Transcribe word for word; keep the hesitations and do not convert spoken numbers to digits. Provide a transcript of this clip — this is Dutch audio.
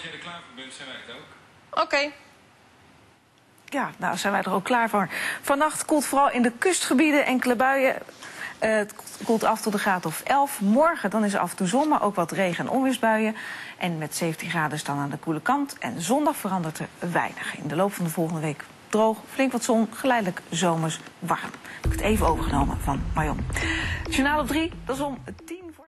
jij er klaar voor bent, zijn wij het ook. Oké. Okay. Ja, nou zijn wij er ook klaar voor. Vannacht koelt vooral in de kustgebieden enkele buien. Uh, het koelt af tot een graad of elf. Morgen dan is er af en toe zon, maar ook wat regen- en onweersbuien. En met zeventien graden is dan aan de koele kant. En zondag verandert er weinig. In de loop van de volgende week droog, flink wat zon, geleidelijk zomers warm. Ik heb het even overgenomen van Marion. Journaal op drie, dat is om tien.